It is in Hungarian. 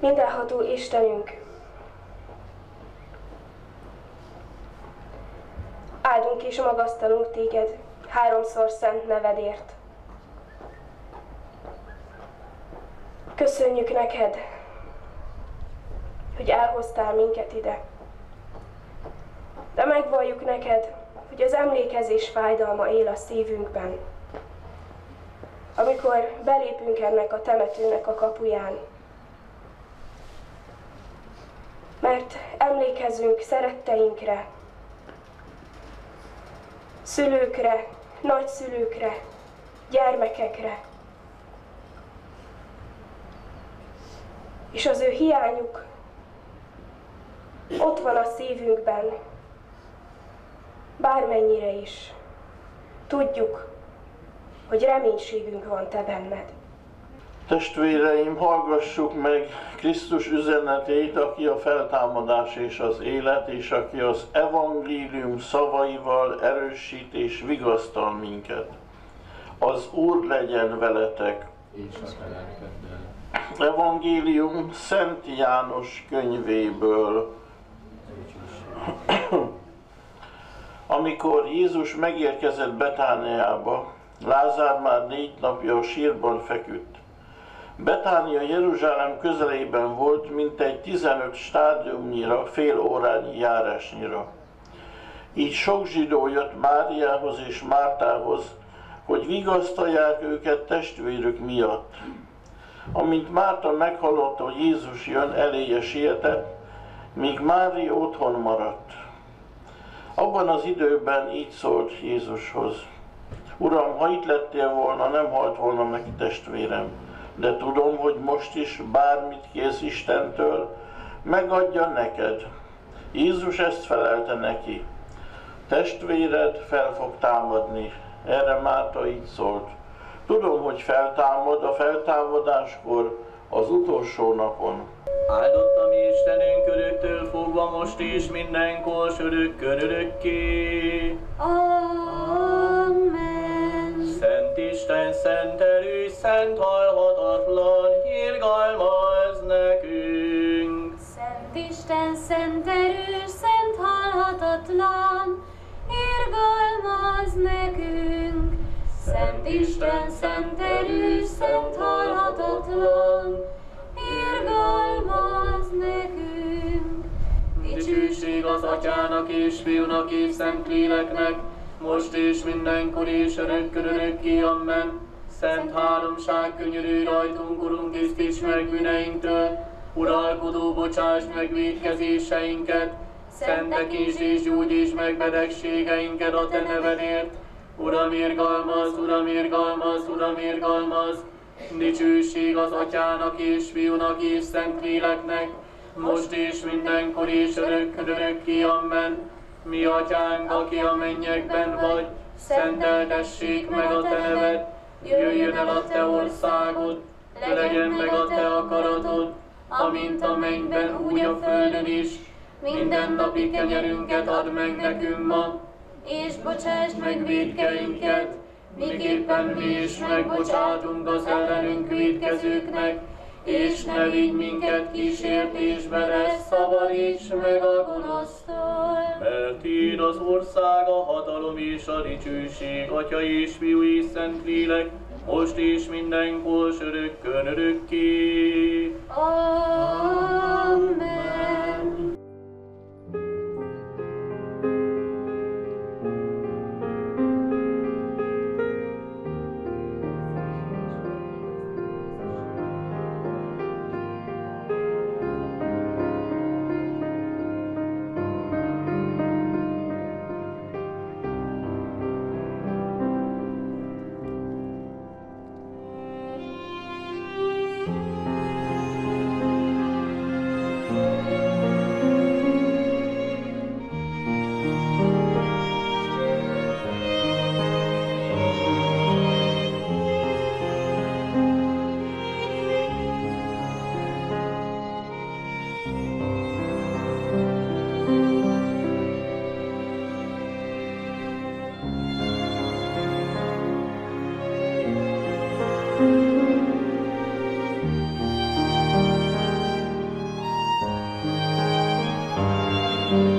Mindenható Istenünk, áldunk és magasztalunk téged háromszor szent nevedért. Köszönjük neked, hogy elhoztál minket ide. De megvalljuk neked, hogy az emlékezés fájdalma él a szívünkben. Amikor belépünk ennek a temetőnek a kapuján, mert emlékezünk szeretteinkre, szülőkre, nagyszülőkre, gyermekekre, és az ő hiányuk ott van a szívünkben, bármennyire is tudjuk, hogy reménységünk van te benned. Testvéreim, hallgassuk meg Krisztus üzenetét, aki a feltámadás és az élet, és aki az evangélium szavaival erősít és vigasztal minket. Az Úr legyen veletek! És a te lelkeddel. Evangélium Szent János könyvéből. Amikor Jézus megérkezett Betániába, Lázár már 4 napja a sírban feküdt. Betánia Jeruzsálem közelében volt, mintegy 15 stádiumnyira, fél órányi járásnyira. Így sok zsidó jött Máriához és Mártához, hogy vigasztalják őket testvérük miatt. Amint Márta meghallotta, hogy Jézus jön, eléje sietett, míg Mária otthon maradt. Abban az időben így szólt Jézushoz: Uram, ha itt lettél volna, nem halt volna meg testvérem, de tudom, hogy most is bármit kérsz Istentől, megadja neked. Jézus ezt felelte neki: testvéred fel fog támadni. Erre Márta így szólt: tudom, hogy feltámad a feltámadáskor, az utolsó napon. Áldott a mi Istenünk öröktől fogva, most és mindenkor, s örökkön örökké. Amen. Szent Isten, szent erős, szent halhatatlan, irgalmazz nekünk. Szent Isten, szent erős, szent halhatatlan, irgalmazz nekünk. Szent Isten, szent erős, szent halhatatlan, irgalmazz nekünk. Dicsőség az Atyának és Fiúnak és Szentléleknek, most és mindenkor és örökkön örökké. Amen. Szent háromság, könyörülj rajtunk, Urunk, tisztíts meg bűneinktől. Uralkodó, bocsásd meg vétkezéseinket, szentekítsd és gyógyítsd meg betegségeinket a te nevedért. Uram, irgalmazz, Uram, irgalmazz, Uram, irgalmazz. Dicsőség az Atyának és Fiúnak és Szentléleknek, most és mindenkor és örökkön örökké. Amen. Mi Atyánk, aki a mennyekben vagy, szenteltessék meg a te neved, jöjjön el a te országod, legyen meg a te akaratod, amint a mennyben, úgy a földön is. Mindennapi kenyerünket add meg nekünk ma, És bocsásd meg vétkeinket, miképpen mi is megbocsátunk az ellenünk vétkezőknek, és ne vigy minket kísértésbe, de szabadíts meg a gonosztól. Mert tiéd az ország, a hatalom és a dicsőség, Atya és Fiú és Szentlélek, most és mindenkor, s örökkön örökké. Amen. Amen.